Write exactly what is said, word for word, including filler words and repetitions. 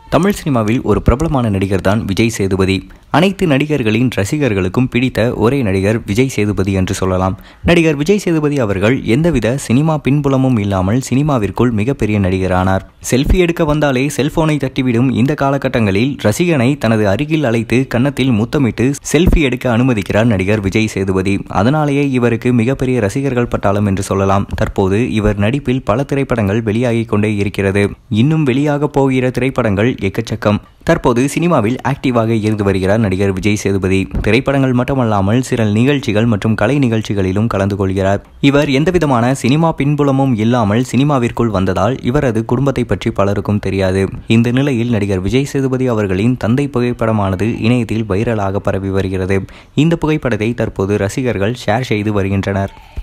தமிழ் சினிமாவில் ஒரு பிரபலமான நடிகர் தான் விஜய் சேதுபதி. அனைத்து நடிகர்களின் ரசிகர்களுக்கும் பிடித்த ஒரே நடிகர் விஜய் சேதுபதி என்று சொல்லலாம். நடிகர் விஜய் சேதுபதி அவர்கள் எந்தவித சினிமா பின்புலமும் இல்லாமல் சினிமாவிற்குள் மிகப்பெரிய நடிகரானார். செல்ஃபி எடுக்க வந்தாலே செல்போனை தட்டிவிடும் இந்த காலகட்டங்களில் ரசிகனை தனது அருகில் அழைத்து கன்னத்தில் முத்தமிட்டு செல்ஃபி எடுக்க அனுமதிக்கிறார் நடிகர் விஜய் சேதுபதி. அதனாலேயே இவருக்கு மிகப்பெரிய ரசிகர்கள் பட்டாளம் என்று சொல்லலாம். தற்போது இவர் நடிப்பில் பல திரைப்படங்கள் வெளியாகிக் கொண்டே இருக்கிறது. இன்னும் வெளியாக போகிற திரைப்படங்கள் எக்கச்சக்கம். தற்போது சினிமாவில் ஆக்டிவாக இருந்து வருகிறார் நடிகர் விஜய் சேதுபதி. திரைப்படங்கள் மட்டுமல்லாமல் சில நிகழ்ச்சிகள் மற்றும் கலை நிகழ்ச்சிகளிலும் கலந்து கொள்கிறார். இவர் எந்தவிதமான சினிமா பின்புலமும் இல்லாமல் சினிமாவிற்குள் வந்ததால் இவரது குடும்பத்தை பற்றி பலருக்கும் தெரியாது. இந்த நிலையில் நடிகர் விஜய் சேதுபதி அவர்களின் தந்தை புகைப்படமானது இணையத்தில் வைரலாக பரவி வருகிறது. இந்த புகைப்படத்தை தற்போது ரசிகர்கள் ஷேர் செய்து வருகின்றனர்.